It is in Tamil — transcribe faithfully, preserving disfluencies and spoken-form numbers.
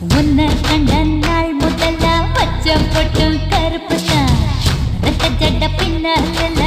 உன்னை கண்ட நாள் முதல்ல பச்சை பொட்டும் கருப்பு தான் ரத்த ஜட பின்னால்